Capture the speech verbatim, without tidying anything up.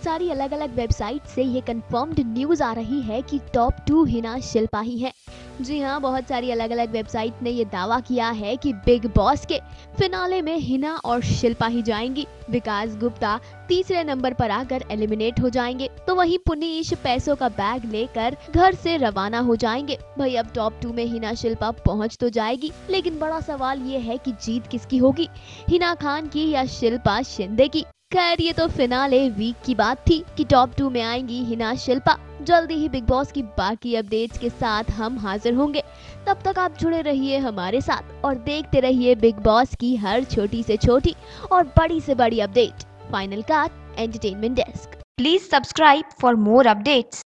सारी अलग अलग वेबसाइट से ये कंफर्म्ड न्यूज आ रही है कि टॉप टू हिना शिल्पा ही हैं। जी हाँ, बहुत सारी अलग अलग वेबसाइट ने ये दावा किया है कि बिग बॉस के फिनाले में हिना और शिल्पा ही जाएंगी। विकास गुप्ता तीसरे नंबर पर आकर एलिमिनेट हो जाएंगे, तो वहीं पुनीश पैसों का बैग लेकर घर से रवाना हो जाएंगे। भाई अब टॉप टू में हिना शिल्पा पहुंच तो जाएगी, लेकिन बड़ा सवाल ये है कि जीत किसकी होगी, हिना खान की या शिल्पा शिंदे की। खैर ये तो फिनाले वीक की बात थी कि टॉप टू में आएंगी हिना शिल्पा। जल्दी ही बिग बॉस की बाकी अपडेट्स के साथ हम हाजिर होंगे। तब तक आप जुड़े रहिए हमारे साथ और देखते रहिए बिग बॉस की हर छोटी से छोटी और बड़ी से बड़ी update. Final cut entertainment desk. Please subscribe for more updates.